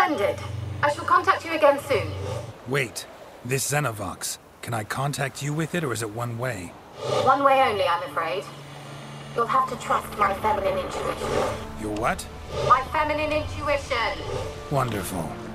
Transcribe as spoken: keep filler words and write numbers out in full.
Splendid. I shall contact you again soon. Wait. This Xenovox. Can I contact you with it, or is it one way? One way only, I'm afraid. You'll have to trust my feminine intuition. Your what? My feminine intuition! Wonderful.